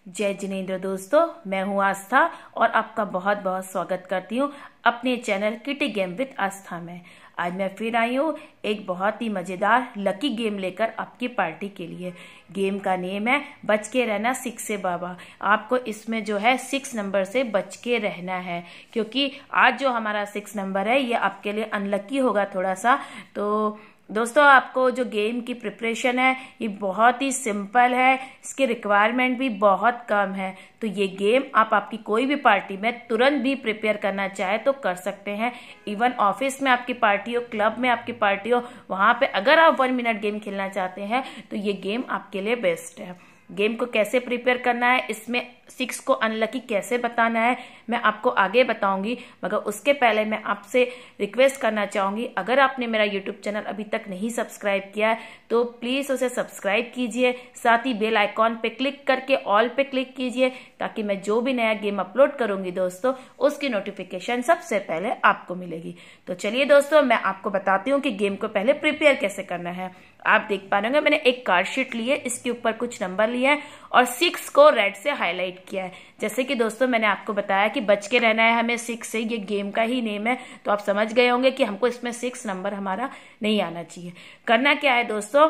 जय जिनेंद्र दोस्तों, मैं हूं आस्था और आपका बहुत बहुत स्वागत करती हूं अपने channel kitty game with Aastha में। आज मैं फिर आई हूं एक बहुत ही मजेदार लकी गेम लेकर आपकी पार्टी के लिए। गेम का नेम है बच के रहना 6 से बाबा। आपको इसमें जो है 6 नंबर से बच के रहना है, क्योंकि आज जो हमारा 6 नंबर है ये आपके लिए अनलकी होगा थोड़ा सा। तो दोस्तों, आपको जो गेम की प्रिपरेशन है ये बहुत ही सिंपल है, इसके रिक्वायरमेंट भी बहुत कम है। तो ये गेम आप आपकी कोई भी पार्टी में तुरंत भी प्रिपेयर करना चाहे तो कर सकते हैं। इवन ऑफिस में आपकी पार्टी हो, क्लब में आपकी पार्टी हो, वहां पे अगर आप 1 मिनट गेम खेलना चाहते हैं तो ये गेम आपके लिए बेस्ट है। गेम को कैसे प्रिपेयर करना है, इसमें 6 को अनलकी कैसे बताना है, मैं आपको आगे बताऊंगी। मगर उसके पहले मैं आपसे रिक्वेस्ट करना चाहूंगी, अगर आपने मेरा यूट्यूब चैनल अभी तक नहीं सब्सक्राइब किया है तो प्लीज उसे सब्सक्राइब कीजिए। साथ ही बेल आइकॉन पे क्लिक करके ऑल पे क्लिक कीजिए, ताकि मैं जो भी नया गेम अपलोड करूंगी दोस्तों उसकी नोटिफिकेशन सबसे पहले आपको मिलेगी। तो चलिए दोस्तों, मैं आपको बताती हूँ कि गेम को पहले प्रिपेयर कैसे करना है। आप देख पा रहे होंगे मैंने एक कार्ड शीट ली है, इसके ऊपर कुछ नंबर लिए हैं और 6 को रेड से हाईलाइट किया है। जैसे कि दोस्तों मैंने आपको बताया कि बच के रहना है हमें 6 से, ये गेम का ही नेम है, तो आप समझ गए होंगे कि हमको इसमें 6 नंबर हमारा नहीं आना चाहिए। करना क्या है दोस्तों,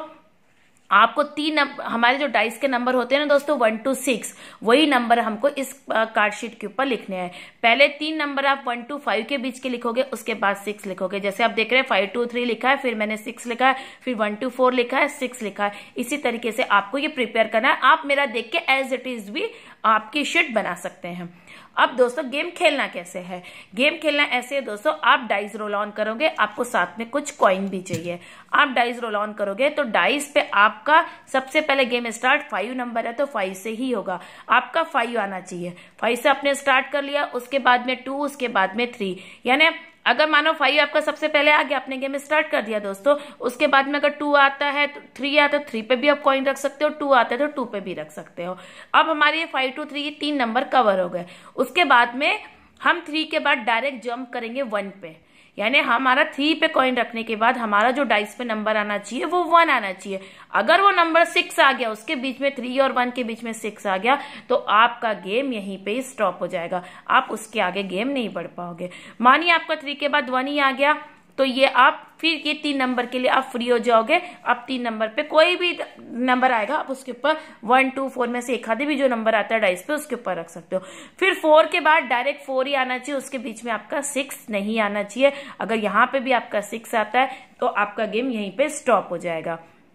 आपको 3 हमारे जो डाइस के नंबर होते हैं ना दोस्तों 1 to 6, वही नंबर हमको इस कार्ड शीट के ऊपर लिखने हैं। पहले 3 नंबर आप 1 to 5 के बीच के लिखोगे, उसके बाद 6 लिखोगे। जैसे आप देख रहे हैं 5 to 3 लिखा है, फिर मैंने 6 लिखा है, फिर 1 to 4 लिखा है, 6 लिखा है। इसी तरीके से आपको ये प्रिपेयर करना है। आप मेरा देख के एज इट इज भी आपकी शीट बना सकते हैं। अब दोस्तों गेम खेलना कैसे है, गेम खेलना ऐसे है दोस्तों, आप डाइस रोल ऑन करोगे, आपको साथ में कुछ कॉइन भी चाहिए। आप डाइस रोल ऑन करोगे तो डाइस पे आपका सबसे पहले गेम स्टार्ट 5 नंबर है तो 5 से ही होगा। आपका 5 आना चाहिए। 5 से आपने स्टार्ट कर लिया, उसके बाद में 2, उसके बाद में 3। यानी अगर मानो 5 आपका सबसे पहले आ गया, आपने गेम स्टार्ट कर दिया दोस्तों, उसके बाद में अगर 2 आता है तो 3 आता है तो 3 पे भी आप कॉइन रख सकते हो, 2 आता है तो 2 पे भी रख सकते हो। अब हमारे ये 5 to 3 3 नंबर कवर हो गए। उसके बाद में हम 3 के बाद डायरेक्ट जंप करेंगे 1 पे। यानी हमारा 3 पे कॉइन रखने के बाद हमारा जो डाइस पे नंबर आना चाहिए वो 1 आना चाहिए। अगर वो नंबर 6 आ गया, उसके बीच में 3 और 1 के बीच में 6 आ गया, तो आपका गेम यहीं पे ही स्टॉप हो जाएगा, आप उसके आगे गेम नहीं बढ़ पाओगे। मानिए आपका 3 के बाद 1 ही आ गया, तो ये आप फिर ये 3 नंबर के लिए आप फ्री हो जाओगे। अब 3 नंबर पे कोई भी नंबर आएगा, आप उसके ऊपर 1 2 4 में से एक आधे भी जो नंबर आता है डाइस पे उसके ऊपर रख सकते हो। फिर 4 के बाद डायरेक्ट 4 ही आना चाहिए, उसके बीच में आपका 6 नहीं आना चाहिए। अगर यहाँ पे भी आपका 6 आता है तो आपका गेम यहीं पे स्टॉप हो जाएगा।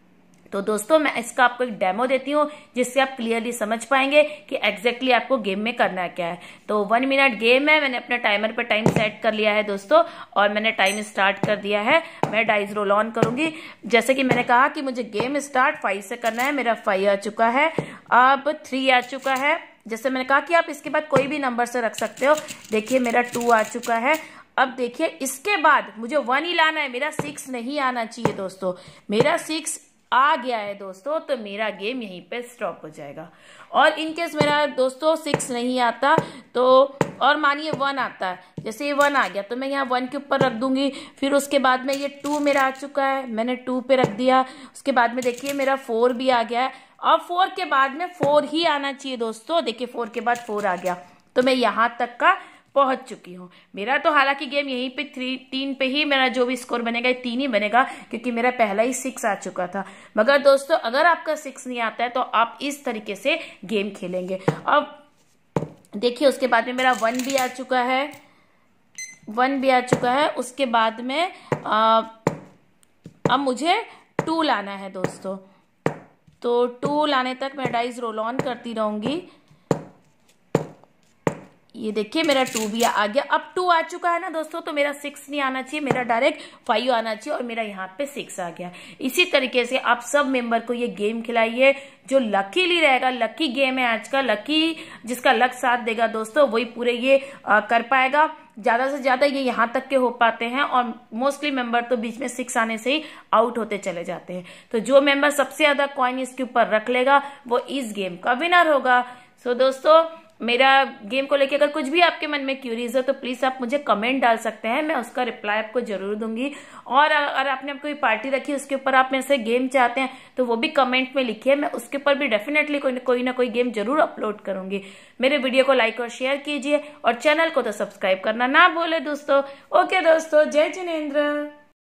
तो दोस्तों मैं इसका आपको एक डेमो देती हूँ, जिससे आप क्लियरली समझ पाएंगे कि एग्जैक्टली आपको गेम में करना क्या है। तो 1 मिनट गेम है, मैंने अपने टाइमर पे टाइम सेट कर लिया है दोस्तों, और मैंने टाइम स्टार्ट कर दिया है। मैं डाइस रोल ऑन करूंगी। जैसे कि मैंने कहा कि मुझे गेम स्टार्ट 5 से करना है, मेरा 5 आ चुका है, अब 3 आ चुका है। जैसे मैंने कहा कि आप इसके बाद कोई भी नंबर से रख सकते हो। देखिए मेरा 2 आ चुका है। अब देखिए इसके बाद मुझे 1 ही लाना है, मेरा 6 नहीं आना चाहिए दोस्तों। मेरा 6 आ गया है दोस्तों, तो मेरा गेम यहीं पे स्टॉप हो जाएगा। और इनकेस मेरा दोस्तों 6 नहीं आता तो, और मानिए 1 आता है, जैसे ये 1 आ गया तो मैं यहाँ 1 के ऊपर रख दूंगी। फिर उसके बाद में ये 2 मेरा आ चुका है, मैंने 2 पे रख दिया। उसके बाद में देखिए मेरा 4 भी आ गया है, और 4 के बाद में 4 ही आना चाहिए दोस्तों। देखिए 4 के बाद 4 आ गया, तो मैं यहाँ तक का पहुंच चुकी हूँ। मेरा तो हालांकि गेम यहीं पे 3 पे ही मेरा जो भी स्कोर बनेगा 3 ही बनेगा, क्योंकि मेरा पहला ही 6 आ चुका था। मगर दोस्तों अगर आपका 6 नहीं आता है तो आप इस तरीके से गेम खेलेंगे। अब देखिए उसके बाद में मेरा 1 भी आ चुका है, 1 भी आ चुका है। उसके बाद में अब मुझे 2 लाना है दोस्तों, तो 2 लाने तक मैं डाइस रोल ऑन करती रहूंगी। ये देखिए मेरा 2 भी आ गया। अब 2 आ चुका है ना दोस्तों, तो मेरा 6 नहीं आना चाहिए, मेरा डायरेक्ट 5 आना चाहिए, और मेरा यहाँ पे 6 आ गया। इसी तरीके से आप सब मेंबर को ये गेम खिलाइए। जो लकीली रहेगा, लकी गेम है आज का, लकी जिसका लक साथ देगा दोस्तों वही पूरे ये कर पाएगा। ज्यादा से ज्यादा ये यहाँ तक के हो पाते हैं, और मोस्टली मेंबर तो बीच में 6 आने से ही आउट होते चले जाते हैं। तो जो मेंबर सबसे ज्यादा कॉइन इसके ऊपर रख लेगा वो इस गेम का विनर होगा। सो दोस्तों मेरा गेम को लेके अगर कुछ भी आपके मन में क्यूरीज हो तो प्लीज आप मुझे कमेंट डाल सकते हैं, मैं उसका रिप्लाई आपको जरूर दूंगी। और अगर आपने कोई पार्टी रखी उसके ऊपर आप मेरे से गेम चाहते हैं तो वो भी कमेंट में लिखिए, मैं उसके ऊपर भी डेफिनेटली कोई ना कोई गेम जरूर अपलोड करूंगी। मेरे वीडियो को लाइक और शेयर कीजिए और चैनल को तो सब्सक्राइब करना ना भूले दोस्तों। ओके दोस्तों, जय जिनेंद्र।